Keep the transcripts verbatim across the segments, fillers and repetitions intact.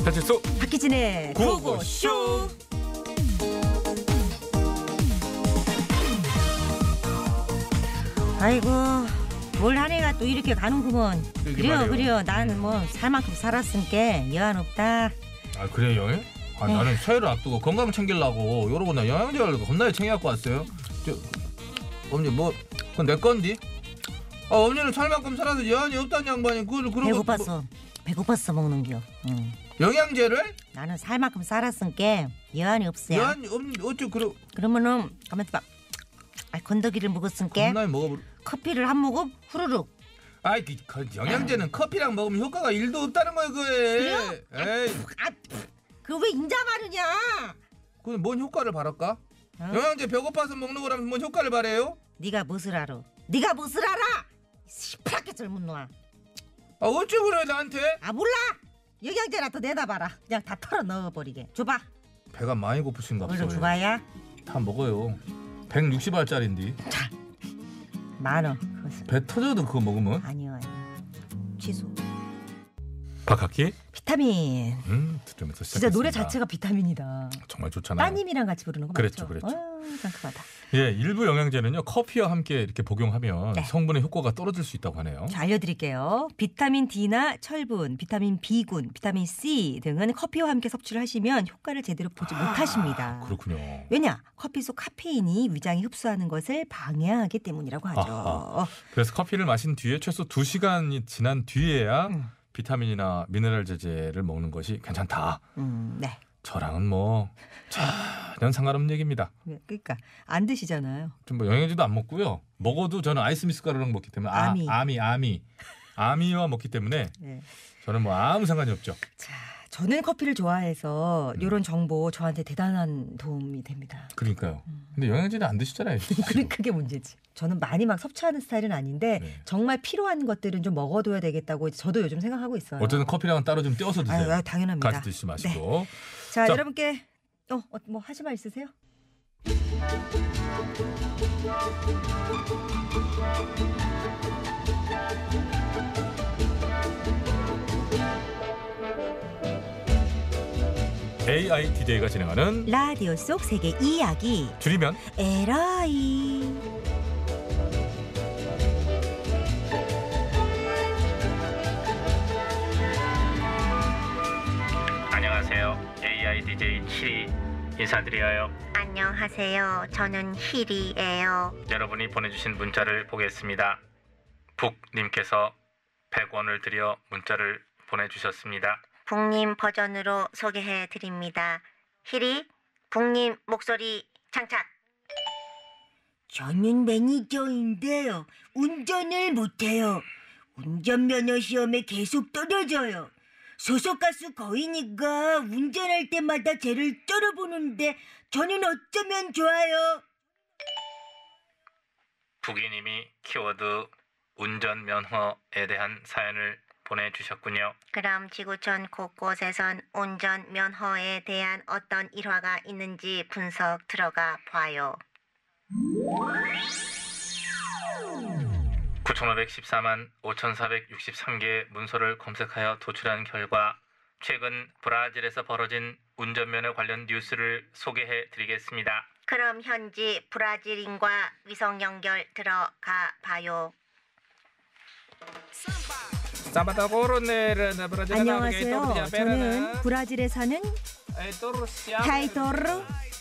배칠수 박희진의 구호쇼. 아이고 뭘 한 해가 또 이렇게 가는구먼. 그래요 그래요. 나는 뭐 살 만큼 살았으니까 여한 없다. 아 그래요? 아, 나는 새해를 앞두고 건강 챙기려고 요러고 나 영양제를 겁나게 챙겨갖고 왔어요. 저, 어머니 뭐 그건 내 건디? 아 어머니는 살 만큼 살아서 여한이 없다는 양반이 그걸 그런 거 배고팠어. 뭐... 배고팠어 먹는겨. 응. 영양제를? 나는 살 만큼 살았으니까 여한이 없어요. 여한이 없 어째 그러? 그러면은 가만 있어봐. 아, 건더기를 먹었으니까 겁나게 먹어버려. 커피를 한 모금 후루룩. 아이 그, 그 영양제는 아. 커피랑 먹으면 효과가 일도 없다는 거야 그게. 그래요? 에이. 아, 그 왜 인자 바르냐? 그건 뭔 효과를 바랄까? 어? 영양제 배고파서 먹는 거라면 뭔 효과를 바래요? 네가 무엇을 알아? 네가 무엇을 알아? 시퍼렇게 젊은 놈아. 아 어째 그래 나한테? 아 몰라. 영양제나 더 내다 봐라. 그냥 다 털어 넣어버리게. 줘봐. 배가 많이 고프신가 봐요. 얼른 줘봐야. 다 먹어요. 백육십 알짜리인데. 자, 만원. 배 터져도 그거 먹으면? 아니요, 아니요. 취소. 박학기? 비타민. 음, 듣자면서 진짜 노래 자체가 비타민이다. 정말 좋잖아요. 따님이랑 같이 부르는 거 그랬죠, 맞죠? 그랬죠. 어, 상큼하다. 예, 일부 영양제는요 커피와 함께 이렇게 복용하면 네. 성분의 효과가 떨어질 수 있다고 하네요. 자, 알려드릴게요. 비타민 D나 철분, 비타민 B군, 비타민 C 등은 커피와 함께 섭취를 하시면 효과를 제대로 보지 아, 못하십니다. 그렇군요. 왜냐? 커피 속 카페인이 위장이 흡수하는 것을 방해하기 때문이라고 하죠. 아하. 그래서 커피를 마신 뒤에 최소 두 시간이 지난 뒤에야 음. 비타민이나 미네랄 제제를 먹는 것이 괜찮다. 음, 네. 저랑은 뭐 전혀 상관없는 얘기입니다. 그러니까 안 드시잖아요. 좀 뭐 영양제도 안 먹고요. 먹어도 저는 아이스미스 가루랑 먹기 때문에 아미, 아, 아미, 아미, 아미와 먹기 때문에 네. 저는 뭐 아무 상관이 없죠. 자, 저는 커피를 좋아해서 음. 이런 정보 저한테 대단한 도움이 됩니다. 그러니까요. 음. 근데 영양제는 안 드시잖아요. 그게 그게 문제지. 저는 많이 막 섭취하는 스타일은 아닌데 네. 정말 필요한 것들은 좀 먹어둬야 되겠다고 저도 요즘 생각하고 있어요. 어쨌든 커피랑은 따로 좀 떼어서 드세요. 아유, 당연합니다. 같이 드시지 마시고. 네. 자, 자, 여러분께 어, 뭐 하실 말 있으세요? 에이아이 디제이가 진행하는 라디오 속 세계 이야기 줄이면 에라이. 안녕하세요. 에이아이 디제이 칠이 인사드려요. 안녕하세요. 저는 힐이에요. 여러분이 보내주신 문자를 보겠습니다. 북님께서 백 원을 들여 문자를 보내주셨습니다. 북님 버전으로 소개해드립니다. 힐이 북님 목소리 장착. 저는 매니저인데요. 운전을 못해요. 운전면허 시험에 계속 떨어져요. 소속가수 거인이가 운전할 때마다 쟤를 쩔어보는데 저는 어쩌면 좋아요? 북이님이 키워드 운전면허에 대한 사연을 보내주셨군요. 그럼 지구촌 곳곳에선 운전면허에 대한 어떤 일화가 있는지 분석 들어가 봐요. 구천오백십사만 오천사백육십삼 개의 문서를 검색하여 도출한 결과 최근 브라질에서 벌어진 운전면허 관련 뉴스를 소개해 드리겠습니다. 그럼 현지 브라질인과 위성 연결 들어가 봐요. 안녕하세요. 저는 브라질에 사는 타이토르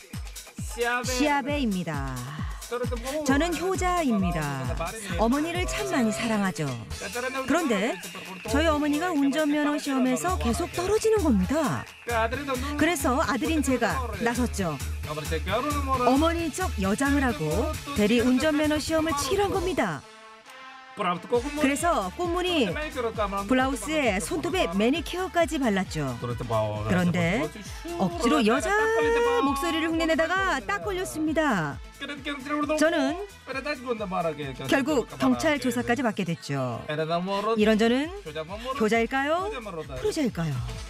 시아베입니다. 저는 효자입니다. 어머니를 참 많이 사랑하죠. 그런데 저희 어머니가 운전면허 시험에서 계속 떨어지는 겁니다. 그래서 아들인 제가 나섰죠. 어머니 쪽 여장을 하고 대리 운전면허 시험을 치기로 한 겁니다. 그래서 꽃무늬 블라우스에 손톱에 매니큐어까지 발랐죠. 그런데 억지로 여자 목소리를 흉내내다가 딱 걸렸습니다. 저는 결국 경찰 조사까지 받게 됐죠. 이런 저는 효자일까요? 프로자일까요?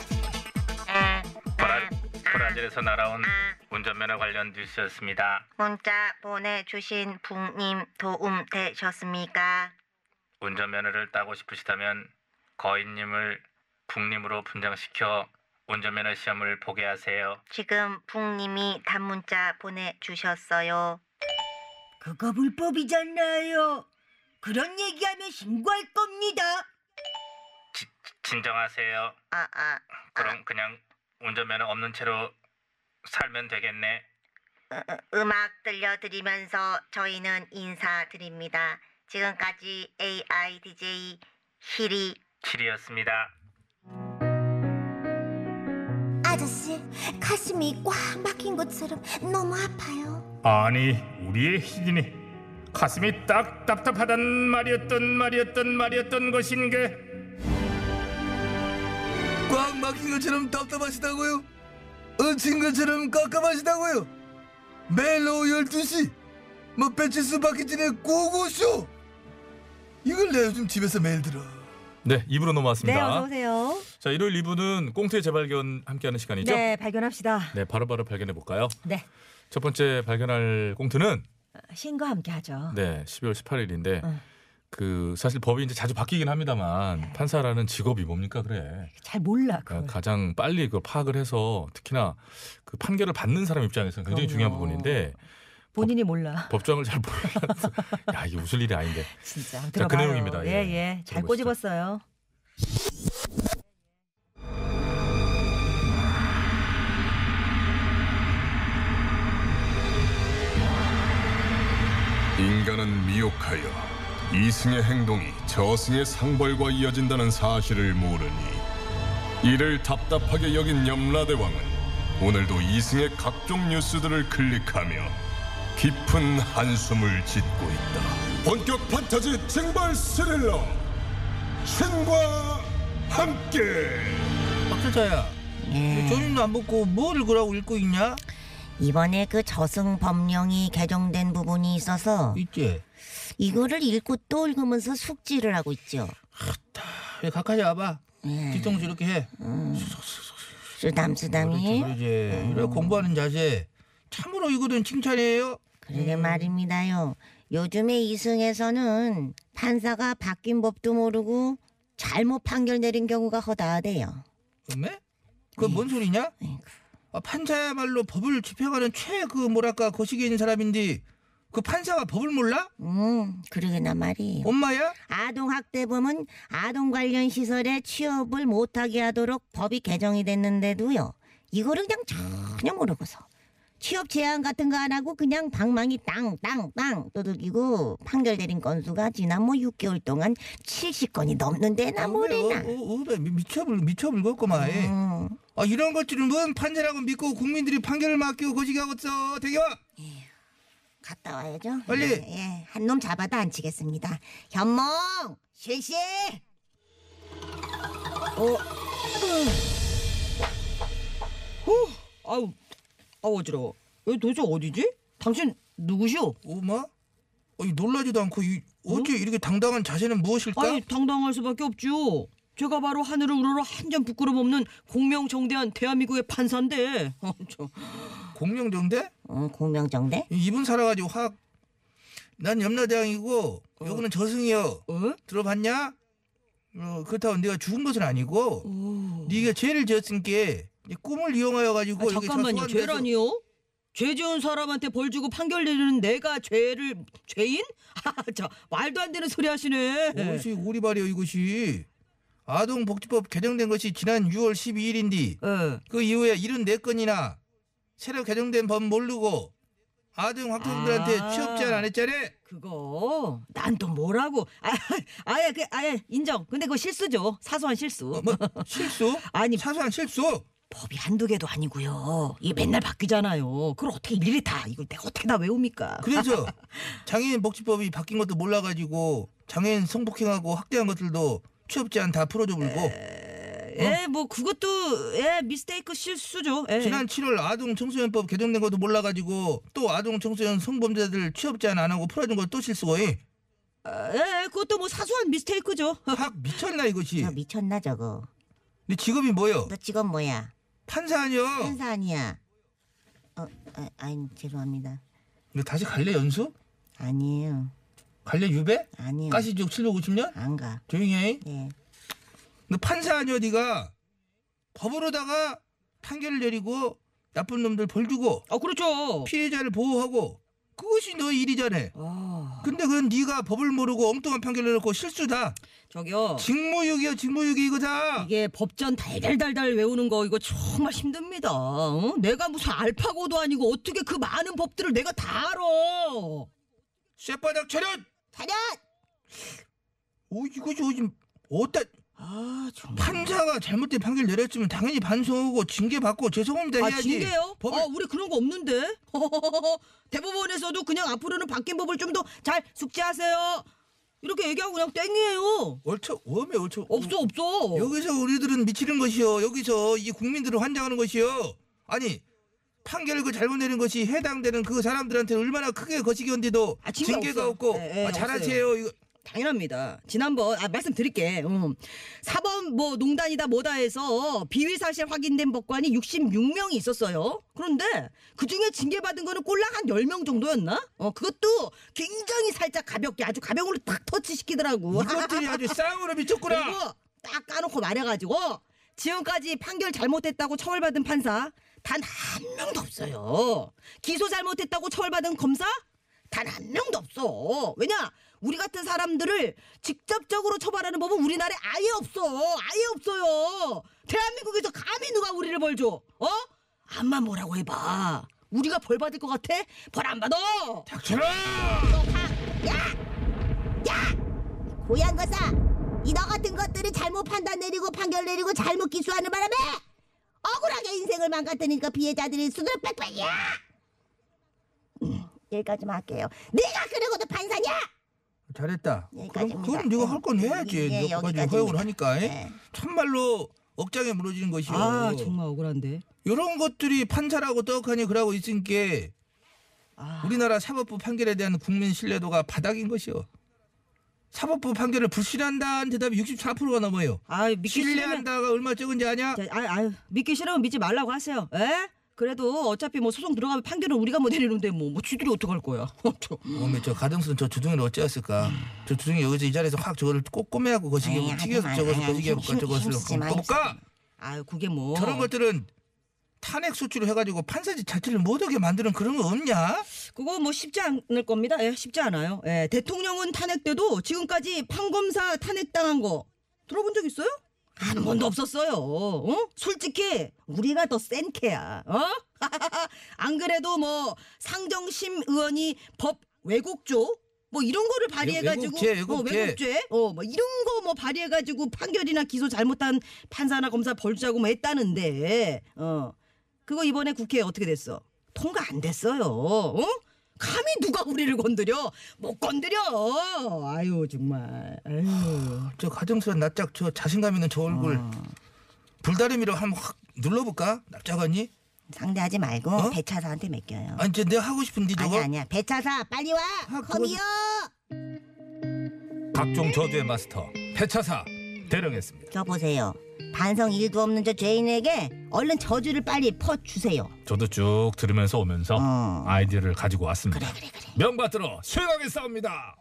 브라질에서 날아온 운전면허 관련 뉴스였습니다. 문자 보내주신 북님 도움 되셨습니까? 운전면허를 따고 싶으시다면 거인님을 북님으로 분장시켜 운전면허 시험을 보게 하세요. 지금 북님이 단문자 보내주셨어요. 그거 불법이잖아요. 그런 얘기하면 신고할 겁니다. 지, 진정하세요. 아, 아, 그럼 그냥 운전면허 없는 채로 살면 되겠네. 으, 으, 음악 들려드리면서 저희는 인사드립니다. 지금까지 에이아이 디제이 희리 칠이었습니다. 아저씨, 가슴이 꽉 막힌 것처럼 너무 아파요. 아니, 우리의 희진이 가슴이 딱 답답하단 말이었던 말이었던 말이었던 것인게. 꽉 막힌 것처럼 답답하시다고요? 얹힌 것처럼 깝깝하시다고요? 매일 오후 열두 시 뭐 배칠수 박희진의 고고쇼 이걸 내가 요즘 집에서 매일 들어. 네, 이 부로 넘어왔습니다. 네, 어서 오세요. 자, 일요일 이 부는 꽁트의 재발견 함께하는 시간이죠? 네, 발견합시다. 네, 바로바로 발견해 볼까요? 네, 첫 번째 발견할 꽁트는 신과 함께하죠. 네, 십이월 십팔일인데 응. 그 사실 법이 이제 자주 바뀌긴 합니다만 판사라는 직업이 뭡니까 그래. 잘 몰라 그걸. 그러니까 가장 빨리 그 파악을 해서 특히나 그 판결을 받는 사람 입장에서는 굉장히 그럼요. 중요한 부분인데 본인이 몰라. 법정을 잘 몰라서 야 이게 웃을 일이 아닌데. 진짜. 자, 들어봐요. 그 내용입니다. 예, 예. 예. 잘 들어보시죠. 꼬집었어요. 인간은 미혹하여 이승의 행동이 저승의 상벌과 이어진다는 사실을 모르니 이를 답답하게 여긴 염라대왕은 오늘도 이승의 각종 뉴스들을 클릭하며 깊은 한숨을 짓고 있다. 본격 판타지 징벌 스릴러 신과 함께. 박철자야, 예. 조림도 안 먹고 뭐를 그러고 읽고 있냐? 이번에 그 저승 법령이 개정된 부분이 있어서 있지. 이거를 읽고 또 읽으면서 숙지를 하고 있죠. 야, 가까이 와봐. 예. 뒤통수 이렇게 해. 쓰담쓰담이. 그렇지, 그러지. 이래 공부하는 자세. 참으로 이거는 칭찬이에요. 그러게 말입니다요. 요즘에 이승에서는 판사가 바뀐 법도 모르고 잘못 판결 내린 경우가 허다하대요. 그래? 그건 뭔 소리냐? 아이고. 아, 판사야말로 법을 집행하는 최 그 뭐랄까 거시기에 있는 사람인데 그 판사가 법을 몰라? 음, 그러게나 말이에요. 엄마야? 아동학대범은 아동 관련 시설에 취업을 못하게 하도록 법이 개정이 됐는데도요. 이거를 그냥 전혀 모르고서 취업 제한 같은 거 안 하고 그냥 방망이 땅땅땅 두들기고 판결 내린 건수가 지난 뭐 육 개월 동안 칠십 건이 넘는데나 뭐래나. 어, 어, 어, 미쳐불 미쳐불겠구만. 음. 아 이런 것들은 뭔 판사라고 믿고 국민들이 판결을 맡기고 거시기 하겠어. 대기와. 갔다 와야죠. 빨리. 예, 예. 한 놈 잡아다 앉히겠습니다. 현몽 실시. 어. 어. 아우. 아우 어지러워. 여기 도대체 어디지? 당신 누구시오? 오마? 아니 놀라지도 않고 이, 어째 이렇게 당당한 자세는 무엇일까? 아니 당당할 수밖에 없죠. 제가 바로 하늘을 우러러 한 점 부끄럼 없는 공명정대한 대한민국의 판사인데. 어, 저. 공명정대? 어, 공명정대? 이분 살아가지고 확. 난 염라대왕이고 여기는 저승이여. 어? 들어봤냐? 어, 그렇다고 네가 죽은 것은 아니고 오. 네가 죄를 지었으니까 네 꿈을 이용하여 가지고 아, 잠깐만요. 죄라니요? 죄 지은 사람한테 벌 주고 판결 내리는 내가 죄를 죄인? 아, 저 말도 안 되는 소리 하시네. 무엇이 오리발이여 이것이. 아동복지법 개정된 것이 지난 유월 십이일인데 예. 그 이후에 칠십사 건이나 새로 개정된 법 모르고 아동 학생들한테 아. 취업 제한 안 했잖아. 그거 난 또 뭐라고? 아, 아예 그 아예 인정. 근데 그거 실수죠. 사소한 실수. 어, 뭐 실수? 아니 사소한 실수? 법이 한두 개도 아니고요. 이게 맨날 바뀌잖아요. 그걸 어떻게 일일이 다 이걸 내가 어떻게 다 외웁니까? 그래서 장애인 복지법이 바뀐 것도 몰라가지고 장애인 성폭행하고 학대한 것들도 취업 제한 다 풀어줘 불고 예, 뭐 그것도 예 미스테이크 실수죠. 예. 지난 칠월 아동 청소년법 개정된 것도 몰라가지고 또 아동 청소년 성범죄자들 취업 제한 안 하고 풀어준 것도 또 실수고. 이. 아, 예, 그것도 뭐 사소한 미스테이크죠. 확 미쳤나 이것이. 저 미쳤나 저거. 네 직업이 뭐여? 너 직업 뭐야? 판사 아니여. 판사 아니야. 어, 아, 아니 죄송합니다. 너 다시 갈래 연수? 아니에요. 갈래 유배? 아니요. 가시족 칠백오십 년? 안 가. 조용히 해. 네. 너 판사 아니여 네가. 법으로다가 판결을 내리고 나쁜 놈들 벌 주고 아 그렇죠. 피해자를 보호하고 그것이 너 일이잖아. 아, 근데 그건 네가 법을 모르고 엉뚱한 판결 내놓고 실수다. 저기요. 직무유기야 직무유기 이거다. 이게 법전 달달달달 외우는 거 이거 정말 힘듭니다. 어? 내가 무슨 알파고도 아니고 어떻게 그 많은 법들을 내가 다 알아. 쇳바닥 차렷. 차렷! 오 이거 저 지금 어따 아 정말. 판사가 잘못된 판결 내렸으면 당연히 반성하고 징계받고 죄송합니다 아 해야지. 징계요? 법을... 아 우리 그런 거 없는데. 대법원에서도 그냥 앞으로는 바뀐 법을 좀 더 잘 숙지하세요. 이렇게 얘기하고 그냥 땡이에요. 옳죠. 웜에 옳죠. 없어 없어. 여기서 우리들은 미치는 것이요. 여기서 이 국민들을 환장하는 것이요. 아니 판결을 그 잘못 내린 것이 해당되는 그 사람들한테 얼마나 크게 거시기한데도 아, 징계 징계가 없어. 없고 예, 예, 아, 잘하세요. 이거 당연합니다. 지난번 아 말씀드릴게. 음. 사법 뭐 농단이다 뭐다 해서 비위 사실 확인된 법관이 육십육 명이 있었어요. 그런데 그중에 징계받은 거는 꼴랑 한 열 명 정도였나? 어 그것도 굉장히 살짝 가볍게 아주 가벼움으로 딱 터치시키더라고. 이것들이 아주 쌍으로 미쳤구나. 그리고 딱 까놓고 말해가지고 지금까지 판결 잘못했다고 처벌받은 판사 단 한 명도 없어요. 기소 잘못했다고 처벌받은 검사 단 한 명도 없어. 왜냐? 우리 같은 사람들을 직접적으로 처벌하는 법은 우리나라에 아예 없어. 아예 없어요. 대한민국에서 감히 누가 우리를 벌 줘? 어? 암만 뭐라고 해봐. 우리가 벌 받을 것 같아? 벌 안 받아. 닥쳐라. 야! 야! 고양 거사! 이 너 같은 것들이 잘못 판단 내리고 판결 내리고 잘못 기소하는 바람에 억울하게 인생을 망가뜨리니까 피해자들이 수두룩 빽빽이야! 음, 여기까지만 할게요. 네가 그러고도 판사냐? 잘했다. 그럼 여기까지입니다. 그건 네가 할 건 해야지. 예, 너까지 여기까지입니다. 허용을 하니까. 네. 참말로 억장에 무너지는 것이요. 아 정말 억울한데. 이런 것들이 판사라고 떡하니 그러고 있으니까 아. 우리나라 사법부 판결에 대한 국민 신뢰도가 바닥인 것이요. 사법부 판결을 불신한다는 대답이 육십사 퍼센트가 넘어요. 아 믿기 싫으면 신뢰한다가 얼마 적은지 아냐? 자, 아, 아유, 믿기 싫으면 믿지 말라고 하세요. 에? 그래도 어차피 뭐 소송 들어가면 판결은 우리가 뭐 내리는데 뭐, 뭐 쥐들이 어떡할 거야. 저. 어메 저 가등스는 저 주둥이를 어찌했을까? 저 주둥이 여기서 이 자리에서 확 저거를 꼭 꼬매하고 거시기 아이, 하고 튀겨서 하지 저것을 마. 거시기 하고 힘- 저것을 힘쓰지 마, 꺼볼까? 아유 그게 뭐. 저런 것들은 탄핵 소추를 해가지고 판사직 자체를 못하게 만드는 그런 거 없냐? 그거 뭐 쉽지 않을 겁니다. 예, 쉽지 않아요. 예, 대통령은 탄핵 때도 지금까지 판검사 탄핵당한 거 들어본 적 있어요? 한 번도 없었어요. 어? 솔직히 우리가 더 센 캐야. 어? 안 그래도 뭐 상정심 의원이 법 왜곡조 뭐 이런 거를 발의해가지고 왜곡죄, 왜곡죄. 어, 왜곡죄 어, 뭐 이런 거 뭐 발의해가지고 판결이나 기소 잘못한 판사나 검사 벌주자고 뭐 했다는데 어 그거 이번에 국회에 어떻게 됐어? 통과 안 됐어요. 어? 감히 누가 우리를 건드려? 못 건드려. 아유 정말. 아유. 저 가정스러운 납작 저 자신감 있는 저 얼굴 어. 불다리미로 한번 확 눌러볼까? 납작 언니? 상대하지 말고 어? 배차사한테 맡겨요. 아니 저 내가 하고 싶은데 저거 아니야 아니야. 배차사 빨리 와. 아, 그거- 컴이요. 각종 저주의 마스터 배차사 대령했습니다. 저 보세요. 반성 일도 없는 저 죄인에게 얼른 저주를 빨리 퍼주세요. 저도 쭉 들으면서 오면서 어. 아이디어를 가지고 왔습니다. 그래 그래 그래. 명받들어 수행하겠사옵니다.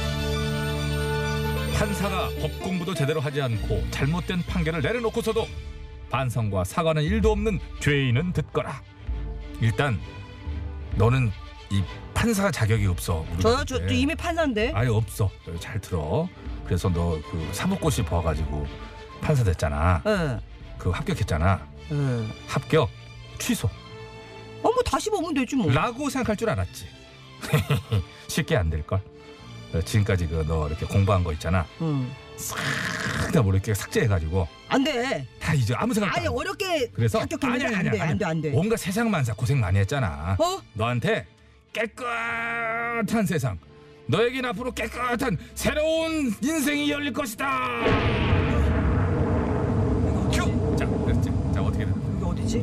판사가 법 공부도 제대로 하지 않고 잘못된 판결을 내려놓고서도 반성과 사과는 일도 없는 죄인은 듣거라. 일단 너는 이 판사 자격이 없어. 저요? 저, 저 우리한테. 이미 판사인데. 아예 없어. 너잘 들어. 그래서 너 그 사법고시 봐가지고 판사 됐잖아. 예. 그 합격했잖아. 예. 합격 취소. 어, 뭐 다시 보면 되지 뭐. 라고 생각할 줄 알았지. 쉽게 안 될 걸. 지금까지 그 너 이렇게 공부한 거 있잖아. 응. 싹다 뭐 이렇게 삭제해가지고 안 돼. 다 이제 아무 생각 아니 안 해. 어렵게 그래서 합격했는데 아니, 아니, 안 돼, 아니, 안 돼, 안 돼. 온갖 세상 만사 고생 많이 했잖아. 어? 너한테 깨끗한 세상, 너에겐 앞으로 깨끗한 새로운 인생이 열릴 것이다. 큐. 자, 그렇지. 자, 어떻게 돼? 여기 어디지?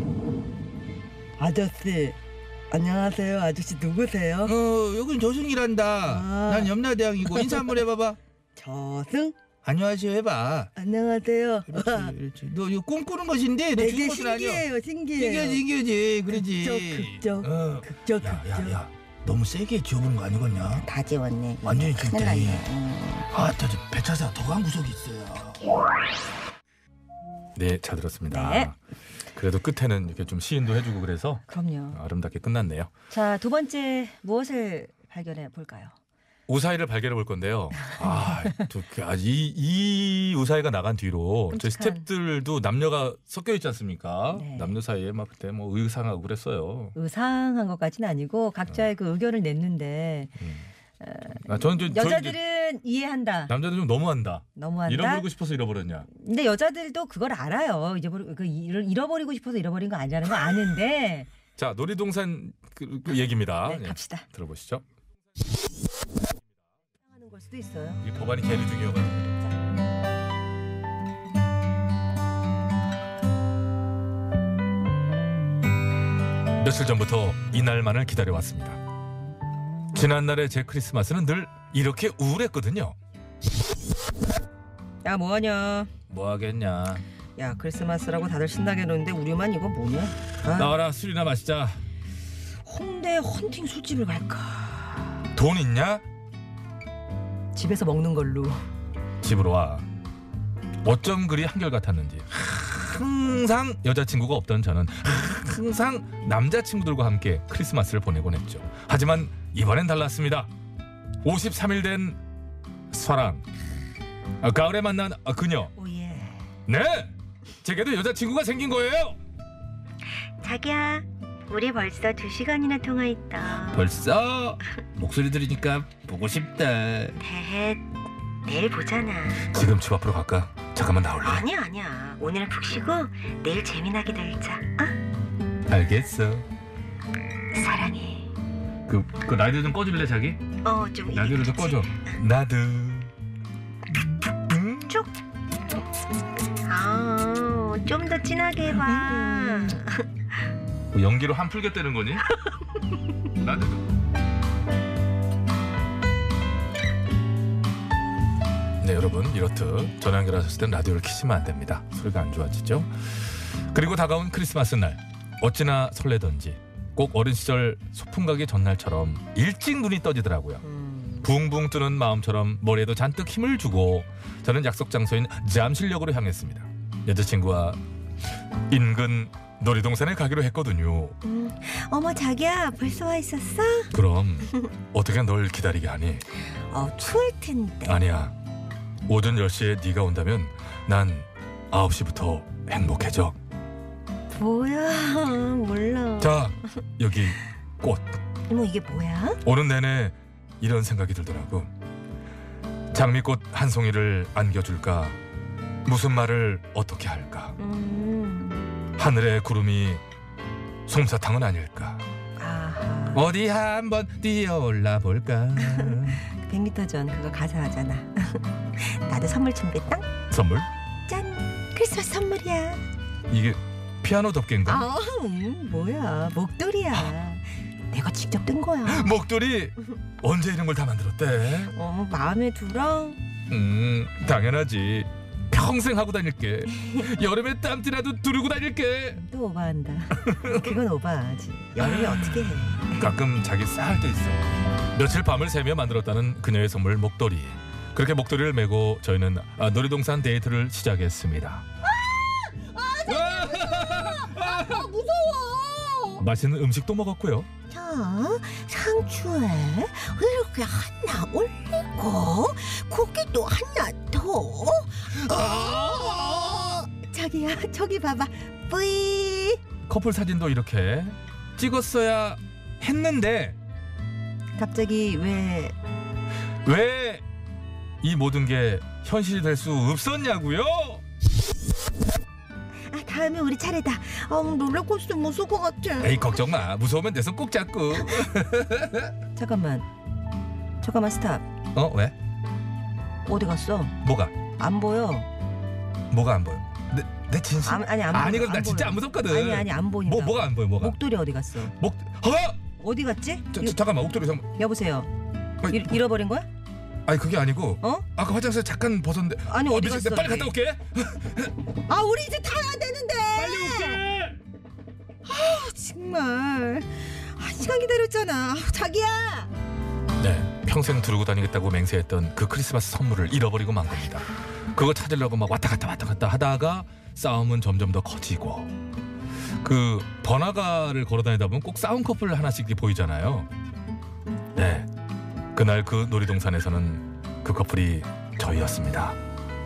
아저씨, 안녕하세요. 아저씨 누구세요? 어 여긴 조승이란다. 아. 난 염라대왕이고 인사 한번 해봐봐. 저승? 안녕하세요 해봐. 안녕하세요. 그렇지, 그렇지. 너 이거 꿈꾸는 것인데 너 되게 주는 것은 아니야. 신기해요, 신기해요. 신기하지 신기하지 그러지. 극적, 극적, 어. 극적, 야, 야, 극적. 야. 너무 세게 지어보는 거 아니겠냐? 다 지웠네. 완전히 큰일 지웠대. 났네. 음. 아, 저 배차사 더 간 구석이 있어요. 네, 잘 들었습니다. 네. 그래도 끝에는 이렇게 좀 시인도 해주고 그래서 그럼요. 아름답게 끝났네요. 자, 두 번째 무엇을 발견해 볼까요? 우사히를 발견해 볼 건데요. 아, 또 그, 아, 이, 이 우사히가 나간 뒤로 저희 끔찍한. 스태프들도 남녀가 섞여 있지 않습니까? 네. 남녀 사이에 막 그때 뭐 의상하고 그랬어요. 의상한 것까지는 아니고 각자의 그 의견을 냈는데 아, 저는 좀 저희 이제 여자들은 이해한다. 남자들 좀 너무한다. 너무한다. 잃어버리고 싶어서 잃어버렸냐? 근데 여자들도 그걸 알아요. 잊어버리, 그 잃- 잃어버리고 싶어서 잃어버린 거 아니라는 거 아는데. 자, 놀이동산 그, 그 얘기입니다. 네, 예, 갑시다. 들어보시죠. 하는 걸 수도 있어요. 이 법안이 계류 중이어가지고. 며칠 전부터 이날만을 기다려왔습니다. 지난날의 제 크리스마스는 늘 이렇게 우울했거든요. 야, 뭐하냐? 뭐 하겠냐. 야, 크리스마스라고 다들 신나게 노는데 우리만 이거 뭐냐? 아, 나와라, 술이나 마시자. 홍대 헌팅 술집을 갈까? 돈 있냐? 집에서 먹는 걸로. 집으로 와. 어쩜 그리 한결같았는지. 항상 여자친구가 없던 저는 항상 남자친구들과 함께 크리스마스를 보내곤 했죠. 하지만 이번엔 달랐습니다. 오십삼 일 된 사랑. 아, 가을에 만난 아, 그녀. 오예. 네! 제게도 여자친구가 생긴 거예요. 자기야, 우리 벌써 두 시간이나 통화했다. 벌써? 목소리 들으니까 보고 싶다. 대해 내일 보잖아. 지금 집 앞으로 갈까? 잠깐만 나올래? 아니야 아니야. 오늘은 푹 쉬고 내일 재미나게 놀자. 어? 알겠어. 사랑해. 그, 그 라디오 좀 꺼줄래 자기? 어좀 라디오를 좀 꺼줘. 나도. 응? 쭉. 아좀 더 진하게 해봐. 뭐 연기로 한 풀겠다는 거니? 라디오. 네, 여러분 이렇듯 전화 연결하셨을 땐 라디오를 켜시면 안 됩니다. 소리가 안 좋아지죠. 그리고 다가온 크리스마스 날 어찌나 설레던지 꼭 어린 시절 소풍 가기 전날처럼 일찍 눈이 떠지더라고요. 음. 붕붕 뜨는 마음처럼 머리에도 잔뜩 힘을 주고 저는 약속 장소인 잠실역으로 향했습니다. 여자친구와 인근 놀이동산에 가기로 했거든요. 음, 어머 자기야 벌써 와 있었어? 그럼 어떻게 널 기다리게 하니? 어 추울 텐데. 아니야. 오전 열 시에 네가 온다면 난 아홉 시부터 행복해져. 뭐야 몰라. 자, 여기 꽃. 어머 이게 뭐야? 오는 내내 이런 생각이 들더라고. 장미꽃 한 송이를 안겨줄까? 무슨 말을 어떻게 할까? 음. 하늘의 구름이 솜사탕은 아닐까? 아하. 어디 한번 뛰어올라 볼까? 백 미터 전 그거 가사하잖아. 나도 선물 준비했다. 선물? 짠 크리스마스 선물이야. 이게 피아노 덮개인가? 아 음, 뭐야 목도리야. 내가 직접 뜬 거야. 목도리 언제 이런 걸 다 만들었대? 어 마음에 들어? 음, 당연하지. 평생 하고 다닐게. 여름에 땀띠라도 두르고 다닐게. 또 오바한다. 그건 오바하지. 여름에 어떻게 해? 가끔 자기 싸할 때 있어. 며칠 밤을 새며 만들었다는 그녀의 선물 목도리. 그렇게 목도리를 메고 저희는 아, 놀이동산 데이트를 시작했습니다. 아 무서워. 맛있는 음식도 먹었고요. 자 상추에 이렇게 하나 올리고 고기도 하나 더. 아, 자기야, 저기 봐봐. 뿌이. 커플 사진도 이렇게 찍었어야 했는데 갑자기 왜 왜 이 모든 게 현실이 될 수 없었냐고요? 아, 다음에 우리 차례다. 어, 롤러코스터 무서울 것 같아. 에이 걱정 마. 무서우면 내 손 꼭 잡고. 잠깐만. 잠깐만 스탑. 어 왜? 어디 갔어? 뭐가? 안 보여. 뭐가 안 보여? 내, 내 진심? 안, 아니 안 아니 보여. 그럼 나 안 진짜 보여. 안 무섭거든. 아니 아니 안 보인다. 뭐 뭐가 안 보여? 뭐가? 목도리 어디 갔어? 목 어? 어디 갔지? 저, 이거- 저, 잠깐만 목도리 잠깐. 여보세요. 아니, 잃, 잃어버린 거야? 아니 그게 아니고. 어? 아까 화장실에 잠깐 벗었는데. 아니 어디 미친, 갔어? 내가 빨리 갔다 올게. 아 우리 이제 타야 되는데. 빨리 올게. 정말 한 시간 기다렸잖아. 아, 자기야. 네, 평생 두르고 다니겠다고 맹세했던 그 크리스마스 선물을 잃어버리고 만 겁니다. 그거 찾으려고 막 왔다 갔다 왔다 갔다 하다가 싸움은 점점 더 커지고 그 번화가를 걸어다니다 보면 꼭 싸운 커플 하나씩 이렇게 보이잖아요. 네, 그날 그 놀이동산에서는 그 커플이 저희였습니다.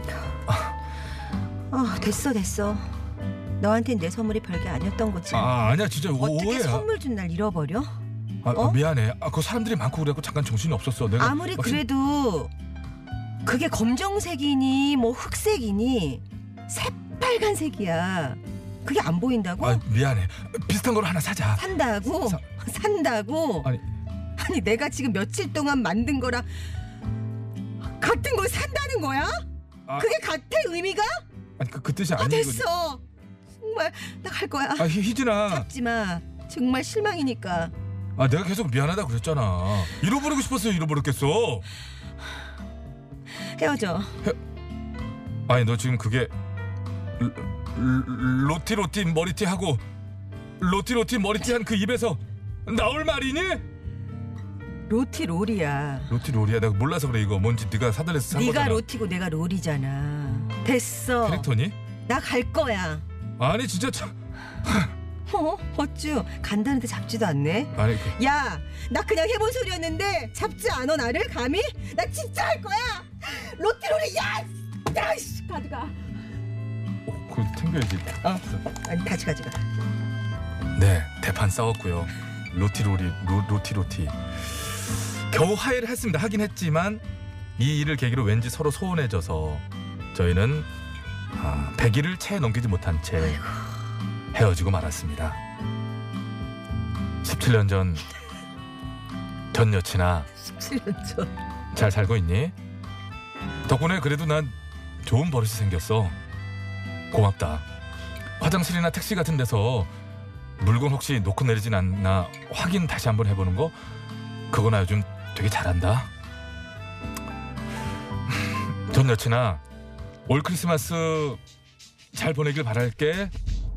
아 됐어 됐어. 너한텐 내 선물이 별게 아니었던 거지. 아 아니야 진짜 어떻게 오해야. 선물 준 날 잃어버려? 아, 어? 미안해. 아, 그 사람들이 많고 그래갖고 잠깐 정신이 없었어. 내가 아무리 막 심- 그래도 그게 검정색이니 뭐 흑색이니 새빨간색이야. 그게 안 보인다고? 아 미안해. 비슷한 걸 하나 사자. 산다고? 사- 산다고? 아니 아니 내가 지금 며칠 동안 만든 거랑 같은 걸 산다는 거야? 아, 그게 같아 의미가? 아니 그, 그 뜻이 아 아니고. 됐어. 정말 나 갈 거야. 아 희- 희진아. 잡지 마. 정말 실망이니까. 아 내가 계속 미안하다 그랬잖아. 잃어버리고 싶었어요. 잃어버렸겠어. 헤어져. 아니 너 지금 그게 로- 로- 로티 로티 머리띠 하고 로티 로티 머리띠 한 그 입에서 나올 말이니? 로티 롤이야. 로티 롤이야. 내가 몰라서 그래. 이거 뭔지 네가 사달래서 산 네가 거잖아. 로티고 내가 롤이잖아. 됐어. 캐릭터니? 나 갈 거야. 아니 진짜 참. 어? 어쭈 간다는데 잡지도 않네. 아니 그, 야, 나 그냥 해본 소리였는데 잡지 않아 나를 감히? 나 진짜 할 거야. 로티롤이 야, 야, 씨, 가져가. 어, 그 챙겨야지. 어, 아니 다시 가져가. 네, 대판 싸웠고요. 로티로리 로, 로티로티 겨우 화해를 했습니다. 하긴 했지만 이 일을 계기로 왠지 서로 소원해져서 저희는 아, 백 일을 채 넘기지 못한 채 헤어지고 말았습니다. 십칠 년 전 전 여친아 십칠 년 전. 잘 살고 있니? 덕분에 그래도 난 좋은 버릇이 생겼어. 고맙다. 화장실이나 택시 같은 데서 물건 혹시 놓고 내리진 않나 확인 다시 한번 해보는 거 그거나 요즘 되게 잘한다. 전 여친아 올 크리스마스 잘 보내길 바랄게.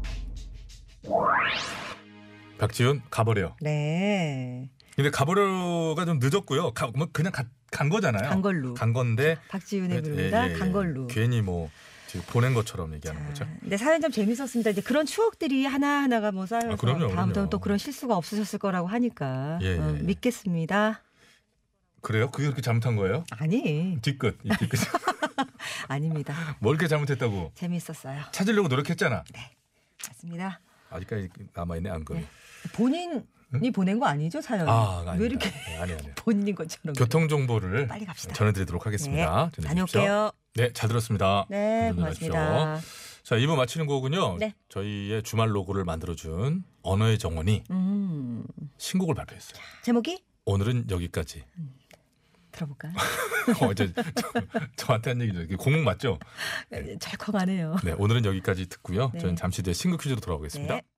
박지훈 가버려. 네. 근데 가버려가 좀 늦었고요. 가, 뭐 그냥 가, 간 거잖아요. 간 걸로. 간 건데 박지윤의 예, 부릅니다. 예, 예. 간 걸로. 괜히 뭐 지금 보낸 것처럼 얘기하는 거죠. 근데 사연 좀 재밌었습니다. 이제 그런 추억들이 하나 하나가 뭐 쌓여서 아, 그럼요, 다음부터는 그럼요. 또 그런 실수가 없으셨을 거라고 하니까 예, 예, 어, 예. 믿겠습니다. 그래요? 그게 그렇게 잘못한 거예요? 아니, 뒤끝, 이 뒤끝. 아닙니다. 뭘 이렇게 잘못했다고? 재밌었어요. 찾으려고 노력했잖아. 맞습니다. 아직까지 남아있네 안금이. 네. 본인이 보낸 거 아니죠 사연? 아, 아닙니다. 왜 이렇게 네, 아니 아니. 본인 것처럼? 교통 정보를 빨리 갑시다. 전해드리도록 하겠습니다. 네, 전해주십시오. 다녀올게요. 네, 잘 들었습니다. 네, 운전하십시오. 고맙습니다. 자, 이 부 마치는 곡은요. 네. 저희의 주말 로고를 만들어준 언어의 정원이 음, 신곡을 발표했어요. 제목이 오늘은 여기까지. 들어볼까요? 어제 저, 저한테 한 얘기죠. 이게 공목 맞죠? 철컹하네요. 네, 오늘은 여기까지 듣고요. 네. 저는 잠시 뒤에 신곡 퀴즈로 돌아오겠습니다. 네.